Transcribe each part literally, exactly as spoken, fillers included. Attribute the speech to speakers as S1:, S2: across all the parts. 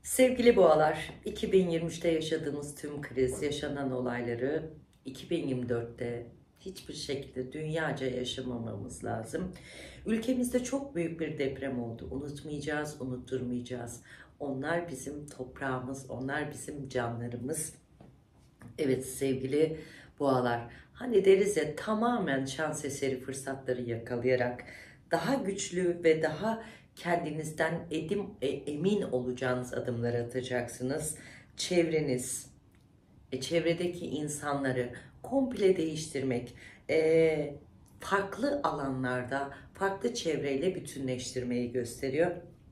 S1: Sevgili boğalar, iki bin yirmi üçte yaşadığımız tüm kriz, yaşanan olayları iki bin yirmi dörtte hiçbir şekilde dünyaca yaşamamamız lazım. Ülkemizde çok büyük bir deprem oldu. Unutmayacağız, unutturmayacağız. Onlar bizim toprağımız, onlar bizim canlarımız. Evet sevgili boğalar, hani deriz ya, tamamen şans eseri fırsatları yakalayarak daha güçlü ve daha kendinizden edim, e, emin olacağınız adımlar atacaksınız. Çevreniz, e, çevredeki insanları komple değiştirmek, e, farklı alanlarda, farklı çevreyle bütünleştirmeyi gösteriyor.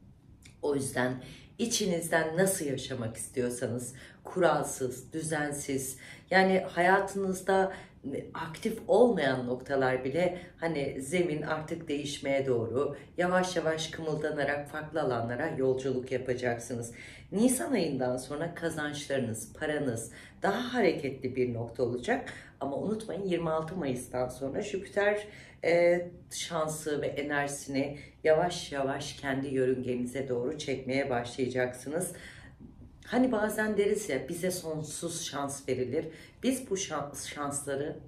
S1: O yüzden içinizden nasıl yaşamak istiyorsanız, kuralsız, düzensiz, yani hayatınızda aktif olmayan noktalar bile, hani zemin artık değişmeye doğru yavaş yavaş kımıldanarak farklı alanlara yolculuk yapacaksınız. Nisan ayından sonra kazançlarınız, paranız daha hareketli bir nokta olacak. Ama unutmayın, yirmi altı Mayıs'tan sonra Jüpiter e, şansı ve enerjisini yavaş yavaş kendi yörüngenize doğru çekmeye başlayacaksınız. Hani bazen deriz ya, bize sonsuz şans verilir. Biz bu şans, şansları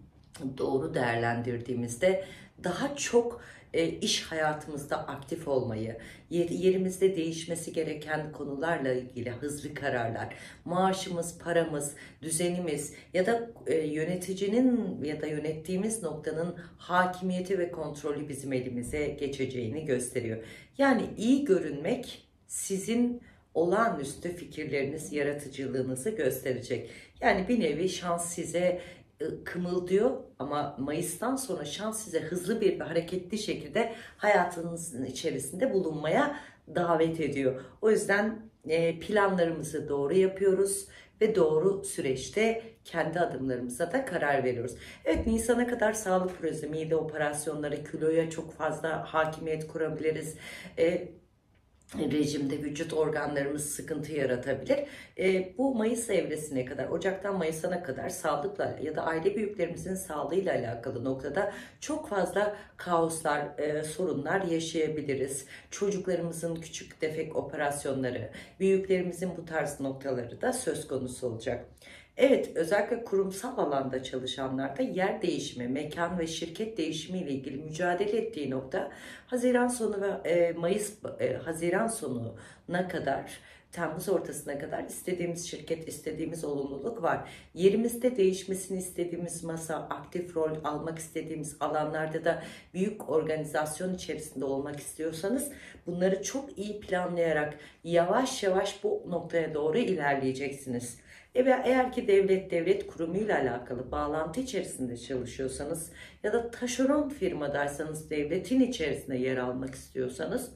S1: doğru değerlendirdiğimizde daha çok e, iş hayatımızda aktif olmayı, yer, yerimizde değişmesi gereken konularla ilgili hızlı kararlar, maaşımız, paramız, düzenimiz ya da e, yöneticinin ya da yönettiğimiz noktanın hakimiyeti ve kontrolü bizim elimize geçeceğini gösteriyor. Yani iyi görünmek sizin olağanüstü fikirleriniz, yaratıcılığınızı gösterecek. Yani bir nevi şans size kımıldıyor, ama Mayıs'tan sonra şans size hızlı bir ve hareketli şekilde hayatınızın içerisinde bulunmaya davet ediyor. O yüzden planlarımızı doğru yapıyoruz ve doğru süreçte kendi adımlarımıza da karar veriyoruz. Evet, Nisan'a kadar sağlık krizi, mide operasyonları, kiloya çok fazla hakimiyet kurabiliriz. E, rejimde vücut organlarımız sıkıntı yaratabilir. E, bu Mayıs evresine kadar, Ocak'tan Mayıs'a kadar sağlıkla ya da aile büyüklerimizin sağlığıyla alakalı noktada çok fazla kaoslar, e, sorunlar yaşayabiliriz. Çocuklarımızın küçük tefek operasyonları, büyüklerimizin bu tarz noktaları da söz konusu olacak. Evet, özellikle kurumsal alanda çalışanlarda yer değişimi, mekan ve şirket değişimi ile ilgili mücadele ettiği nokta Haziran sonu ve e, Mayıs e, Haziran sonuna kadar, Temmuz ortasına kadar istediğimiz şirket, istediğimiz olumluluk var. Yerimizde değişmesini istediğimiz masa, aktif rol almak istediğimiz alanlarda da büyük organizasyon içerisinde olmak istiyorsanız bunları çok iyi planlayarak yavaş yavaş bu noktaya doğru ilerleyeceksiniz. E ve eğer ki devlet devlet kurumuyla alakalı bağlantı içerisinde çalışıyorsanız ya da taşeron firmadaysanız, devletin içerisinde yer almak istiyorsanız,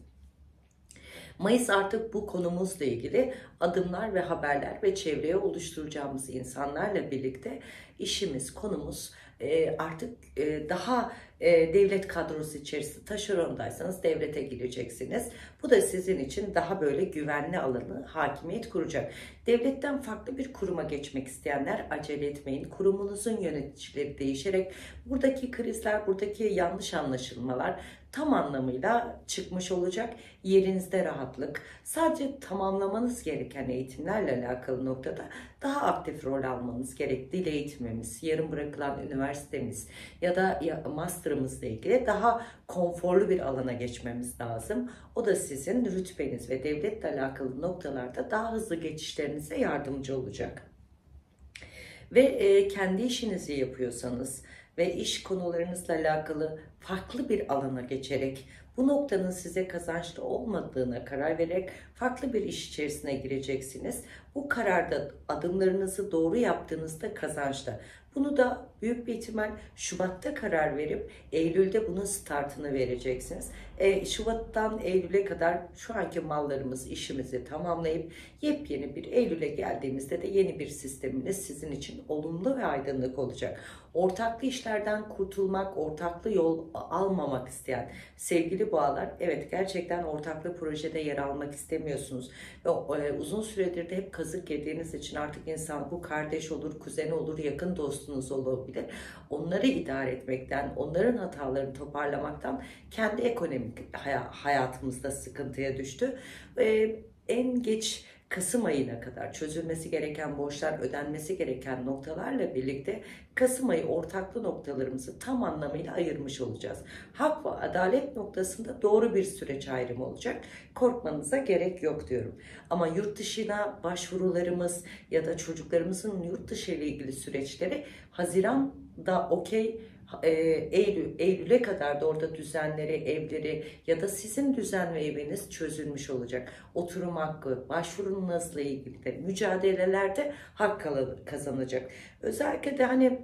S1: Mayıs artık bu konumuzla ilgili adımlar ve haberler ve çevreye oluşturacağımız insanlarla birlikte işimiz, konumuz e, artık e, daha e, devlet kadrosu içerisinde, taşerondaysanız devlete gireceksiniz. Bu da sizin için daha böyle güvenli alanı, hakimiyet kuracak. Devletten farklı bir kuruma geçmek isteyenler acele etmeyin. Kurumunuzun yöneticileri değişerek buradaki krizler, buradaki yanlış anlaşılmalar tam anlamıyla çıkmış olacak. Yerinizde rahatlık, sadece tamamlamanız gereken eğitimlerle alakalı noktada daha aktif rol almanız gerek. Dil eğitimimiz, yarım bırakılan üniversitemiz ya da master'ımızla ilgili daha konforlu bir alana geçmemiz lazım. O da sizin rütbeniz ve devletle alakalı noktalarda daha hızlı geçişlerinize yardımcı olacak. Ve e, kendi işinizi yapıyorsanız ve iş konularınızla alakalı farklı bir alana geçerek, bu noktanın size kazançlı olmadığına karar vererek farklı bir iş içerisine gireceksiniz. Bu kararda adımlarınızı doğru yaptığınızda kazançlı. Bunu da büyük bir ihtimal Şubat'ta karar verip Eylül'de bunun startını vereceksiniz. E, Şubat'tan Eylül'e kadar şu anki mallarımız, işimizi tamamlayıp yepyeni bir Eylül'e geldiğimizde de yeni bir sisteminiz sizin için olumlu ve aydınlık olacak. Ortaklı işlerden kurtulmak, ortaklı yol almamak isteyen sevgili boğalar, evet gerçekten ortaklı projede yer almak istemiyorsunuz. Ve e, uzun süredir de hep kazık yediğiniz için artık insan, bu kardeş olur, kuzen olur, yakın dostunuz olabilir. Onları idare etmekten, onların hatalarını toparlamaktan kendi ekonomik hayatımızda sıkıntıya düştü. E, en geç Kasım ayına kadar çözülmesi gereken borçlar, ödenmesi gereken noktalarla birlikte Kasım ayı ortaklı noktalarımızı tam anlamıyla ayırmış olacağız. Hak ve adalet noktasında doğru bir süreç ayrımı olacak. Korkmanıza gerek yok diyorum. Ama yurt dışına başvurularımız ya da çocuklarımızın yurt dışı ile ilgili süreçleri Haziran'da okey, e, Eylül, Eylül'e kadar da orada düzenleri, evleri ya da sizin düzen ve eviniz çözülmüş olacak. Oturum hakkı, başvurunuzla ilgili de mücadelelerde hak kazanacak. Özellikle de hani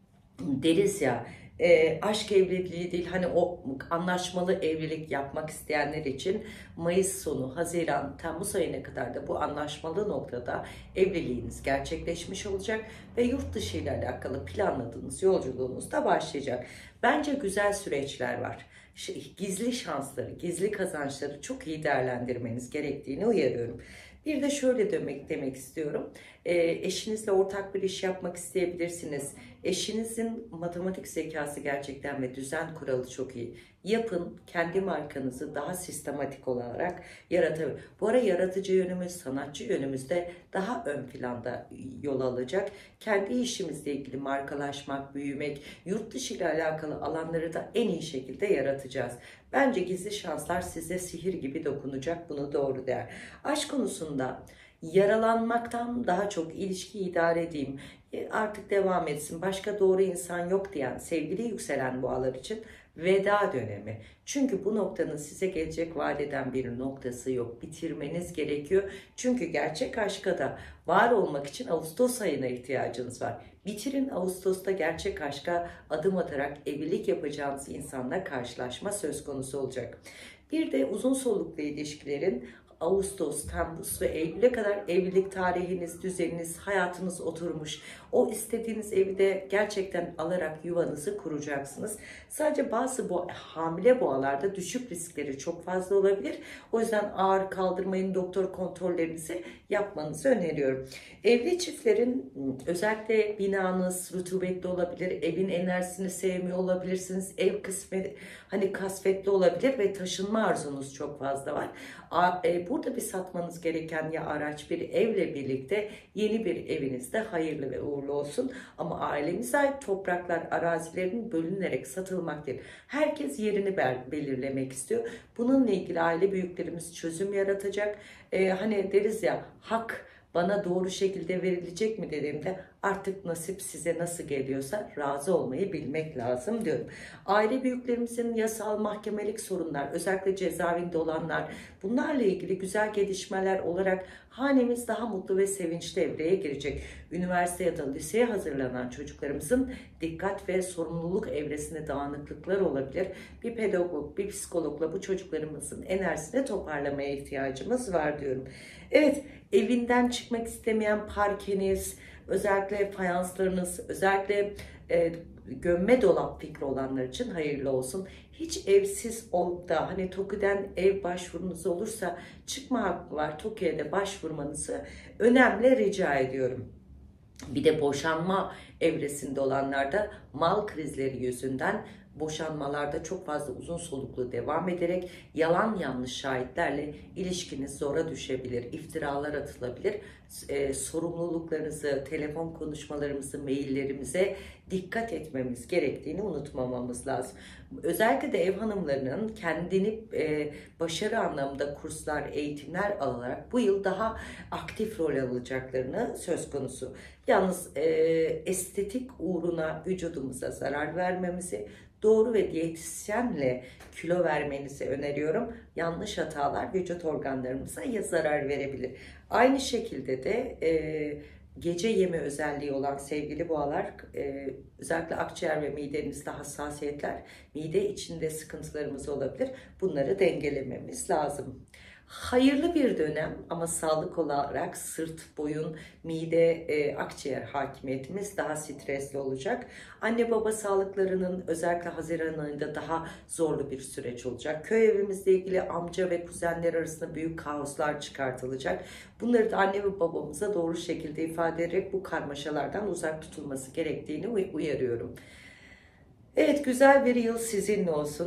S1: deriz ya, e, aşk evliliği değil, hani o anlaşmalı evlilik yapmak isteyenler için Mayıs sonu, Haziran, Temmuz ayına kadar da bu anlaşmalı noktada evliliğiniz gerçekleşmiş olacak ve yurt dışı ile alakalı planladığınız yolculuğunuz da başlayacak. Bence güzel süreçler var. Gizli şansları, gizli kazançları çok iyi değerlendirmeniz gerektiğini uyarıyorum. Bir de şöyle demek demek istiyorum. E, eşinizle ortak bir iş yapmak isteyebilirsiniz. Eşinizin matematik zekası gerçekten ve düzen kuralı çok iyi. Yapın, kendi markanızı daha sistematik olarak yaratabilir. Bu ara yaratıcı yönümüz, sanatçı yönümüz de daha ön planda yol alacak. Kendi işimizle ilgili markalaşmak, büyümek, yurt dışı ile alakalı alanları da en iyi şekilde yaratacağız. Bence gizli şanslar size sihir gibi dokunacak, bunu doğru der. Aşk konusunda yaralanmaktan daha çok ilişki idare edeyim, artık devam etsin, başka doğru insan yok diyen sevgili yükselen boğalar için veda dönemi. Çünkü bu noktanın size gelecek vaat eden bir noktası yok. Bitirmeniz gerekiyor. Çünkü gerçek aşka da var olmak için Ağustos ayına ihtiyacınız var. Bitirin, Ağustos'ta gerçek aşka adım atarak evlilik yapacağınız insanla karşılaşma söz konusu olacak. Bir de uzun soluklu ilişkilerin Ağustos, Temmuz ve Eylül'e kadar evlilik tarihiniz, düzeniniz, hayatınız oturmuş. O istediğiniz evi de gerçekten alarak yuvanızı kuracaksınız. Sadece bazı bu hamile boğalarda düşük riskleri çok fazla olabilir. O yüzden ağır kaldırmayın, doktor kontrollerinizi yapmanızı öneriyorum. Evli çiftlerin özellikle binanız rutubetli olabilir, evin enerjisini sevmiyor olabilirsiniz, ev kısmı hani kasvetli olabilir ve taşınma arzunuz çok fazla var. Burada bir satmanız gereken ya araç, bir evle birlikte yeni bir evinizde hayırlı ve uğurlu olsun. Ama ailemize ait topraklar, arazilerin bölünerek satılmak değil. Herkes yerini belirlemek istiyor. Bununla ilgili aile büyüklerimiz çözüm yaratacak. Ee, hani deriz ya, hak bana doğru şekilde verilecek mi dediğimde artık nasip size nasıl geliyorsa razı olmayı bilmek lazım diyorum. Aile büyüklerimizin yasal mahkemelik sorunlar, özellikle cezaevinde olanlar, bunlarla ilgili güzel gelişmeler olarak hanemiz daha mutlu ve sevinçli evreye girecek. Üniversite ya da liseye hazırlanan çocuklarımızın dikkat ve sorumluluk evresinde dağınıklıklar olabilir. Bir pedagog, bir psikologla bu çocuklarımızın enerjisini toparlamaya ihtiyacımız var diyorum. Evet, evinden çıkmak istemeyen parkeniz, özellikle fayanslarınız, özellikle e, gömme dolap fikri olanlar için hayırlı olsun. Hiç evsiz olup da hani TOKİ'den ev başvurunuz olursa çıkma hakkı var. TOKİ'ye de başvurmanızı önemli rica ediyorum. Bir de boşanma evresinde olanlarda mal krizleri yüzünden boşanmalarda çok fazla uzun soluklu devam ederek yalan yanlış şahitlerle ilişkiniz zora düşebilir, iftiralar atılabilir. E, sorumluluklarınızı, telefon konuşmalarımızı, maillerimize dikkat etmemiz gerektiğini unutmamamız lazım. Özellikle de ev hanımlarının kendini e, başarı anlamında kurslar, eğitimler alarak bu yıl daha aktif rol alacaklarını söz konusu. Yalnız e, estetik uğruna vücudumuza zarar vermemizi, doğru ve diyetisyenle kilo vermenizi öneriyorum. Yanlış hatalar vücut organlarımıza ya zarar verebilir. Aynı şekilde de e, gece yeme özelliği olan sevgili boğalar, e, özellikle akciğer ve midenizde hassasiyetler, mide içinde sıkıntılarımız olabilir. Bunları dengelememiz lazım. Hayırlı bir dönem ama sağlık olarak sırt, boyun, mide, e, akciğer hakimiyetimiz daha stresli olacak. Anne baba sağlıklarının özellikle Haziran ayında daha zorlu bir süreç olacak. Köy evimizle ilgili amca ve kuzenler arasında büyük kaoslar çıkartılacak. Bunları da anne ve babamıza doğru şekilde ifade ederek bu karmaşalardan uzak tutulması gerektiğini uyarıyorum. Evet, güzel bir yıl sizinle olsun.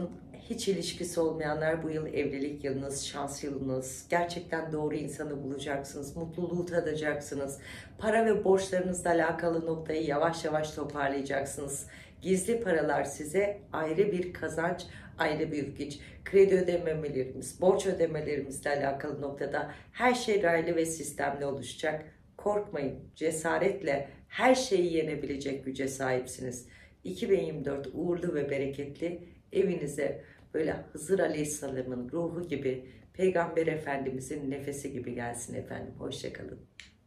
S1: Hiç ilişkisi olmayanlar, bu yıl evlilik yılınız, şans yılınız. Gerçekten doğru insanı bulacaksınız, mutluluğu tadacaksınız. Para ve borçlarınızla alakalı noktayı yavaş yavaş toparlayacaksınız. Gizli paralar size ayrı bir kazanç, ayrı bir güç. Kredi ödemelerimiz, borç ödemelerimizle alakalı noktada her şey raylı ve sistemli oluşacak. Korkmayın, cesaretle her şeyi yenebilecek güce sahipsiniz. iki bin yirmi dört uğurlu ve bereketli, evinize böyle Hızır Aleyhisselam'ın ruhu gibi, Peygamber Efendimizin nefesi gibi gelsin efendim. Hoşça kalın.